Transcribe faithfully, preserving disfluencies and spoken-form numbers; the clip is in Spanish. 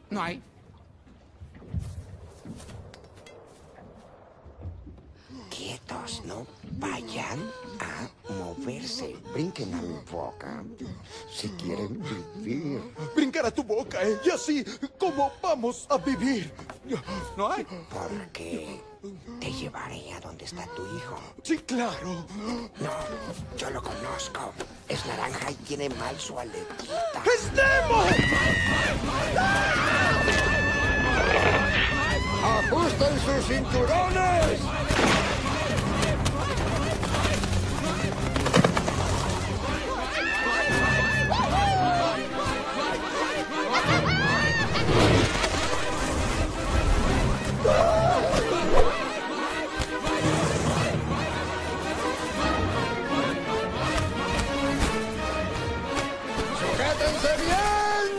No hay. Quietos, no vayan a moverse. Brinquen a mi boca si quieren vivir. Brincar a tu boca, ¿eh? Y así, ¿cómo vamos a vivir? No hay. Porque te llevaré a donde está tu hijo. Sí, claro. No, yo lo conozco. Es naranja y tiene mal su aletita. ¡Es Nemo! ¡Ajusten sus cinturones! ¡Sujétense bien!